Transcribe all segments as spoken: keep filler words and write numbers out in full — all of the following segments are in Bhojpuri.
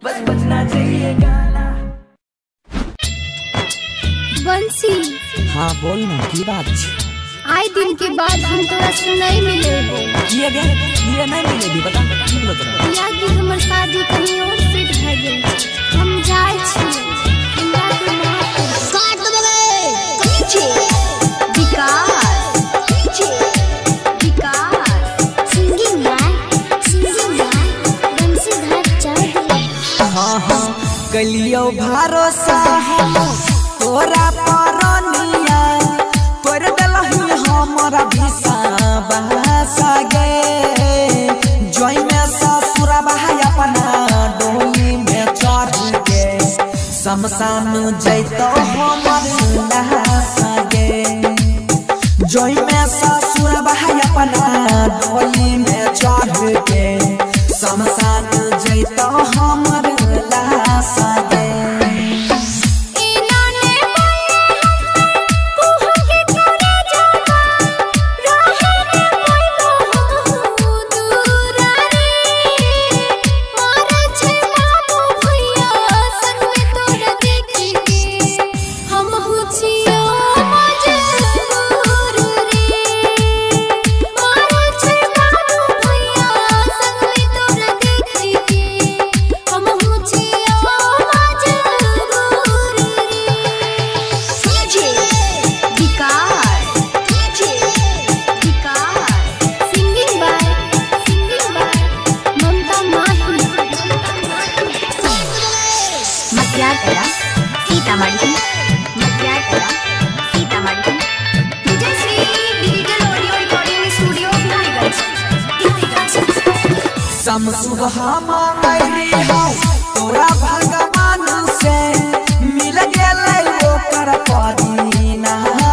बस बनना चाहिए गाना। बंसी हाँ बोल ना की बात आए दिन के बाद हम तोरा से नहीं मिले किए गए ये नहीं मिले भी बता की बोलत रहा या कि हमर शादी कहीं और सेट भ गेल हम जाय छी हमरा के माफ काट देबे पीछे विकास पीछे Vikas singing man singing man बंसी घर चढ़ हाँ हाँ कलियो भरोसा हम तोरा परनिया तोर दलही हमरा दिशा बहसा गे जोई में ससुर भाई अपना डोली में चढ़ के शमशान जैतो हमर नहासा गे जोई में ससुर भाई अपना डोली में चढ़ के शमशान जैतो हमर नहासा गे। सुबह मांगली हो तोरा भगवान से मिल गेलै ओकर परिना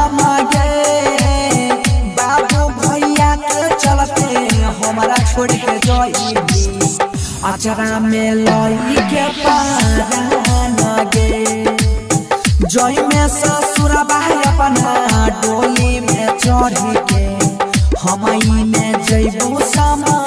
मांगे बाबू भैया के चलते हमरा छोड़ के जाई अचरा में लई के पारा गे जोई में ससुर भाई अपना डोली में चढ़ के हमई में जइबू समा